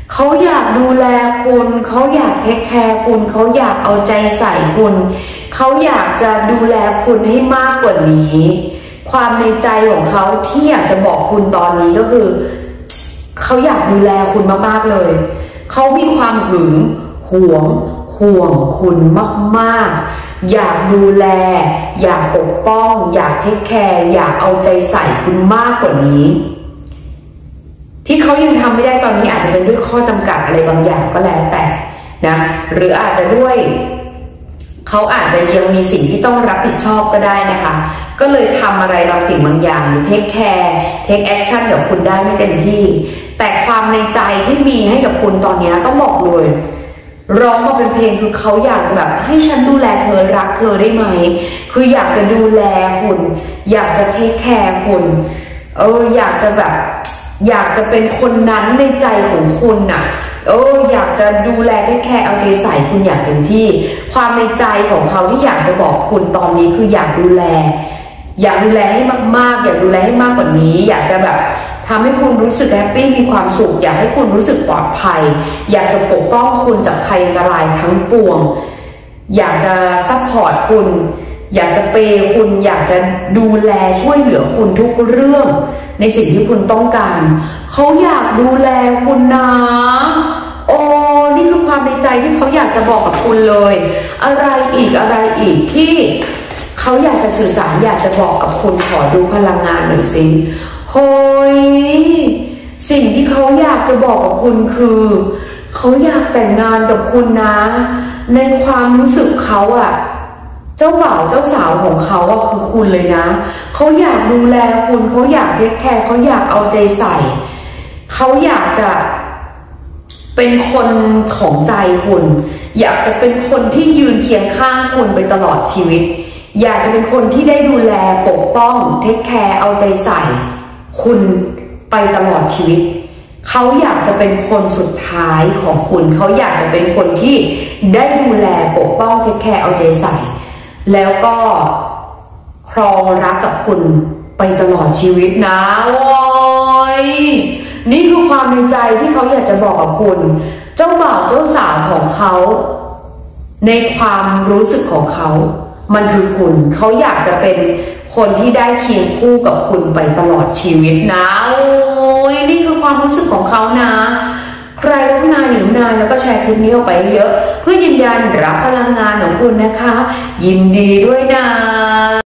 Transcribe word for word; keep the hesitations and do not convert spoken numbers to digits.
เขาอยากดูแลคุณเขาอยากเทคแคร์คุณเขาอยากเอาใจใส่คุณเขาอยากจะดูแลคุณให้มากกว่านี้ความในใจของเขาที่อยากจะบอกคุณตอนนี้ก็คือเขาอยากดูแลคุณมากๆเลยเขามีความหึงหวงห่วงคุณมากๆอยากดูแลอยากปกป้องอยากเทคแคร์อยากเอาใจใส่คุณมากกว่านี้ที่เขายังทำไม่ได้ตอนนี้อาจจะเป็นด้วยข้อจำกัดอะไรบางอย่างก็แล้วแต่นะหรืออาจจะด้วยเขาอาจจะยังมีสิ่งที่ต้องรับผิดชอบก็ได้นะคะก็เลยทำอะไรบางสิ่งบางอย่างหรือเทคแคร์เทคแอคชั่นกับคุณได้ไม่เต็มที่แต่ความในใจที่มีให้กับคุณตอนนี้ต้องบอกเลยร้องมาเป็นเพลงคือเขาอยากจะแบบให้ฉันดูแลเธอรักเธอได้ไหมคืออยากจะดูแลคุณอยากจะเทคแคร์คุณเอออยากจะแบบอยากจะเป็นคนนั้นในใจของคุณน่ะเอออยากจะดูแลเทคแคร์เอาใจใส่คุณอย่างเต็มที่ความในใจของเขาที่อยากจะบอกคุณตอนนี้คืออยากดูแลอยากดูแลให้มากๆอยากดูแลให้มากกว่านี้อยากจะแบบทำให้คุณรู้สึกแฮปปี้มีความสุขอยากให้คุณรู้สึกปลอดภัยอยากจะปกป้องคุณจากภัยอันตรายทั้งปวงอยากจะซัพพอร์ตคุณอยากจะเปย์คุณอยากจะดูแลช่วยเหลือคุณทุกเรื่องในสิ่งที่คุณต้องการเขาอยากดูแลคุณนะโอ้นี่คือความในใจที่เขาอยากจะบอกกับคุณเลยอะไรอีกอะไรอีกที่เขาอยากจะสื่อสารอยากจะบอกกับคุณขอดูพลังงานหน่อยสิเฮ้ยสิ่งที่เขาอยากจะบอกกับคุณคือเขาอยากแต่งงานกับคุณนะในความรู้สึกเขาอะเจ้าบ่าวเจ้าสาวของเขาอะคือคุณเลยนะเขาอยากดูแลคุณเขาอยากเทคแคร์เขาอยากเอาใจใส่เขาอยากจะเป็นคนของใจคุณอยากจะเป็นคนที่ยืนเคียงข้างคุณไปตลอดชีวิตอยากจะเป็นคนที่ได้ดูแลปกป้องเทคแคร์เอาใจใส่คุณไปตลอดชีวิตเขาอยากจะเป็นคนสุดท้ายของคุณเขาอยากจะเป็นคนที่ได้ดูแลปกป้องเทคแคร์เอาใจใส่แล้วก็ครองรักกับคุณไปตลอดชีวิตนะโว้ยนี่คือความในใจที่เขาอยากจะบอกกับคุณเจ้าบ่าวเจ้าสาวของเขาในความรู้สึกของเขามันคือคุณเขาอยากจะเป็นคนที่ได้เคียงคู่กับคุณไปตลอดชีวิตนะโอ้ยนี่คือความรู้สึกของเขานะใครรู้นายหรือนายแล้วก็แชร์คลิปนี้ออกไปเยอะเพื่อยืนยันรับพลังงานของคุณนะคะยินดีด้วยนะ